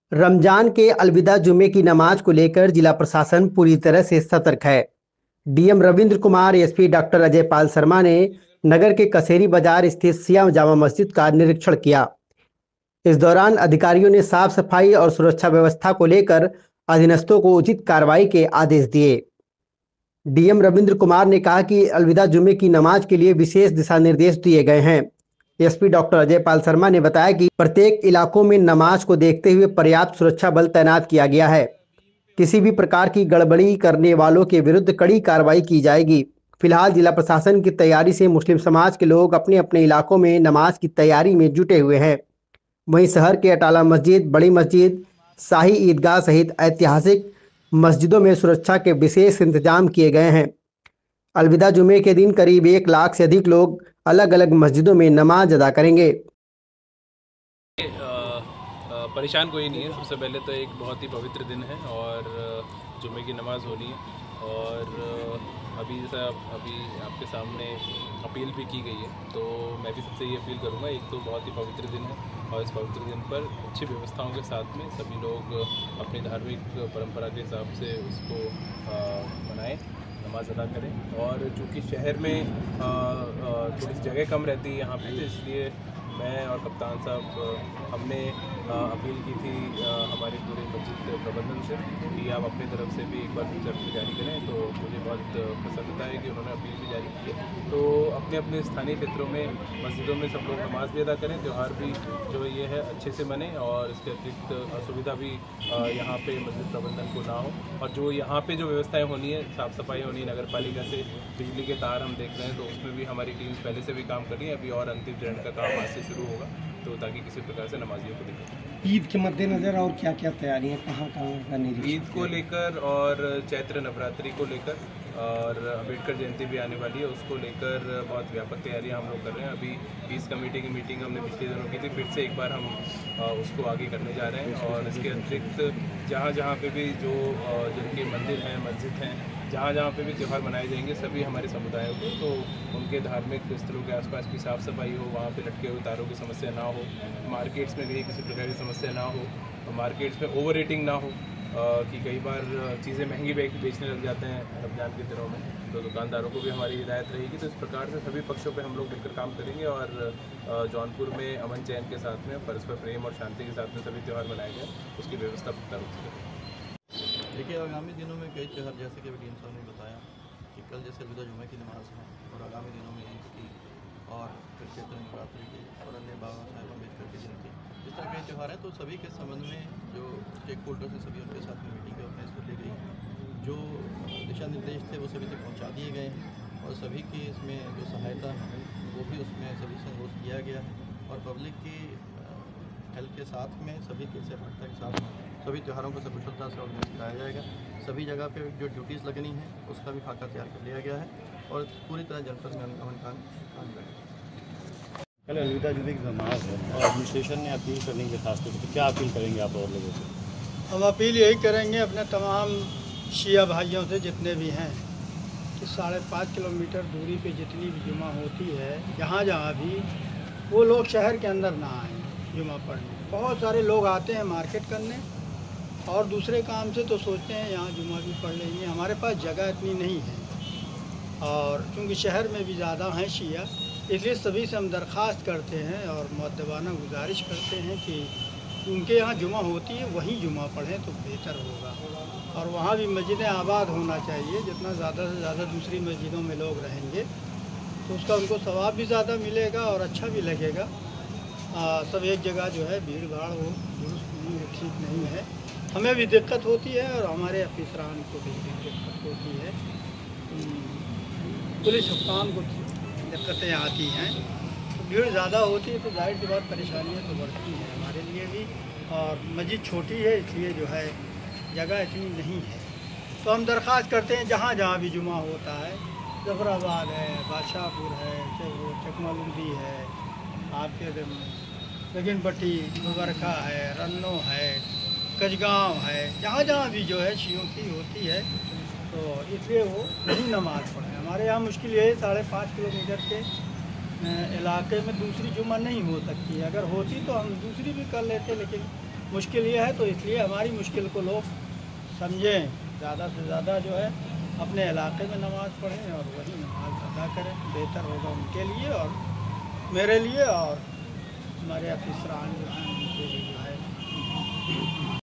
रमजान के अलविदा जुमे की नमाज को लेकर जिला प्रशासन पूरी तरह से सतर्क है। DM Ravindra Kumar, SP doctor Ajay Pal Sharma ने नगर के कसेरी बाजार स्थित सिया जामा मस्जिद का निरीक्षण किया। इस दौरान अधिकारियों ने साफ सफाई और सुरक्षा व्यवस्था को लेकर अधीनस्थों को उचित कार्रवाई के आदेश दिए। डीएम रविंद्र कुमार ने कहा कि अलविदा जुमे की नमाज के लिए विशेष दिशा निर्देश दिए गए हैं। एसपी डॉक्टर अजय पाल शर्मा ने बताया कि प्रत्येक इलाकों में नमाज को देखते हुए पर्याप्त सुरक्षा बल तैनात किया गया है। किसी भी प्रकार की गड़बड़ी करने वालों के विरुद्ध कड़ी कार्रवाई की जाएगी। फिलहाल जिला प्रशासन की तैयारी से मुस्लिम समाज के लोग अपने अपने इलाकों में नमाज की तैयारी में जुटे हुए हैं। वहीं शहर के अटाला मस्जिद, बड़ी मस्जिद, शाही ईदगाह सहित ऐतिहासिक मस्जिदों में सुरक्षा के विशेष इंतजाम किए गए हैं। अलविदा जुमे के दिन करीब 1 लाख से अधिक लोग अलग अलग मस्जिदों में नमाज अदा करेंगे। परेशान कोई नहीं है। सबसे पहले तो एक बहुत ही पवित्र दिन है और जुमे की नमाज़ होनी है और अभी आपके सामने अपील भी की गई है, तो मैं भी सबसे ये अपील करूँगा। एक तो बहुत ही पवित्र दिन है और इस पवित्र दिन पर अच्छी व्यवस्थाओं के साथ में सभी लोग अपनी धार्मिक परंपरा के हिसाब से उसको मनाएं, नमाज अदा करें। और चूँकि शहर में थोड़ी सी जगह कम रहती है यहाँ पे, इसलिए मैं और कप्तान साहब हमने अपील की थी हमारे पूरे मस्जिद प्रबंधन से कि आप अपनी तरफ से भी एक बार अपील जारी करें। तो मुझे बहुत प्रसन्नता है कि उन्होंने अपील भी जारी की है। तो अपने अपने स्थानीय क्षेत्रों में मस्जिदों में सब लोग नमाज भी अदा करें, त्यौहार भी जो ये है अच्छे से मने और इसके अतिरिक्त असुविधा भी यहाँ पे मस्जिद प्रबंधन को ना हो। और जो यहाँ पे जो व्यवस्थाएँ होनी है, साफ़ सफाई होनी है, नगर पालिका से बिजली के तार हम देख रहे हैं, तो उसमें भी हमारी टीम पहले से भी काम कर रही है। अभी और अंतिम चरण का काम आज से शुरू होगा, तो ताकि किसी प्रकार से नमाजियों को दिक्कत। ईद के मद्देनजर और क्या क्या तैयारियां कहाँ का निरीक्षण? ईद को लेकर और चैत्र नवरात्रि को लेकर और अम्बेडकर जयंती भी आने वाली है, उसको लेकर बहुत व्यापक तैयारियां हम लोग कर रहे हैं। अभी पीस कमेटी की मीटिंग हमने पिछले दिनों की थी, फिर से एक बार हम उसको आगे करने जा रहे हैं। और इसके अतिरिक्त जहाँ जहाँ पे भी जो जिनके मंदिर हैं, मस्जिद हैं, जहाँ जहाँ पे भी त्यौहार मनाए जाएंगे, सभी हमारे समुदायों को, तो उनके धार्मिक स्थलों के आसपास की साफ़ सफाई हो, वहाँ पे लटके हुए तारों की समस्या ना हो, मार्केट्स में भी किसी प्रकार की समस्या ना हो, मार्केट्स में ओवर रेटिंग ना हो कि कई बार चीज़ें महंगी बेचने लग जाते हैं रमजान के दिनों में, तो दुकानदारों को भी हमारी हिदायत रहेगी। तो इस प्रकार से सभी पक्षों पे हम लोग मिलकर काम करेंगे और जौनपुर में अमन चैन के साथ में, परस्पर प्रेम और शांति के साथ में सभी त्यौहार मनाए जाए, उसकी व्यवस्था पुख्ता रूप से करेंगे। देखिए, आगामी दिनों में कई त्यौहार, जैसे कि डीएम साहब ने बताया कि कल जैसे अलविदा जुमे की नमाज़ है और आगामी दिनों में ईद की और फिर चैत्र नवरात्रि की और अन्य बाबा साहेब अम्बेडकर की जयंती, इस तरह के त्यौहार हैं। तो सभी के संबंध में जो स्टेक होल्डर्स हैं, सभी उनके साथ में मीटिंग ऑर्गेनाइज कर ली गई है। जो दिशा निर्देश थे वो सभी तक पहुँचा दिए गए हैं और सभी की इसमें जो सहायता है वो भी उसमें सभी से अनुरोध किया गया है। और पब्लिक की हेल्प के साथ में, सभी की सहभागिता के साथ में सभी त्योहारों को सकुशलता से ऑर्गेनाइज कराया जाएगा। सभी जगह पे जो ड्यूटीज़ लगनी है उसका भी खाका तैयार कर लिया गया है और पूरी तरह जनपद में अमन काम करेगा। कल अलविदा जुमे की नमाज है और एडमिनिस्ट्रेशन ने अपील करने के खास तौर पर, तो क्या अपील करेंगे आप और लोगों से? हम अपील यही करेंगे अपने तमाम शिया भाइयों से, जितने भी हैं, कि 5.5 किलोमीटर दूरी पे जितनी भी जुमा होती है, जहाँ जहाँ भी, वो लोग शहर के अंदर ना आएँ जुमा पढ़ने। बहुत सारे लोग आते हैं मार्केट करने और दूसरे काम से, तो सोचते हैं यहाँ जुमा भी पढ़ लेंगे। हमारे पास जगह इतनी नहीं है और चूँकि शहर में भी ज़्यादा हैं शिया, इसलिए सभी से हम दरख्वास्त करते हैं और मुअद्दबाना गुजारिश करते हैं कि उनके यहाँ जुमा होती है वहीं जुमा पढ़ें तो बेहतर होगा। और वहाँ भी मस्जिदें आबाद होना चाहिए। जितना ज़्यादा से ज़्यादा दूसरी मस्जिदों में लोग रहेंगे तो उसका उनको सवाब भी ज़्यादा मिलेगा और अच्छा भी लगेगा। सब एक जगह जो है भीड़ भाड़ हो, दुरुस्त नहीं है, ठीक नहीं है। हमें भी दिक्कत होती है और हमारे अफसरान को भी दिक्कत होती है, पुलिस हुक्काम को दिक्कतें आती हैं। तो भीड़ ज़्यादा होती है तो जाहिर सी बात परेशानियाँ तो बढ़ती हैं हमारे लिए भी। और मस्जिद छोटी है इसलिए जो है जगह इतनी नहीं है। तो हम दरख्वास्त करते हैं जहाँ जहाँ भी जुमा होता है, जफराबाद है, बादशाहपुर है, चकमालुंदी है, आपके लगिन पट्टी, मुबरखा है, रन्नो है, कचगांव है, जहाँ जहाँ भी जो है शियों की होती है, तो इसलिए वो नहीं नमाज़ पढ़े। हमारे यहाँ मुश्किल ये है, 5.5 किलोमीटर के इलाके में दूसरी जुमा नहीं हो सकती है। अगर होती तो हम दूसरी भी कर लेते, लेकिन मुश्किल ये है, तो इसलिए हमारी मुश्किल को लोग समझें, ज़्यादा से ज़्यादा जो है अपने इलाके में नमाज़ पढ़ें और वही नमाज अदा करें, बेहतर होगा उनके लिए और मेरे लिए और हमारे अफसरान जो हैं उनके लिए जो है।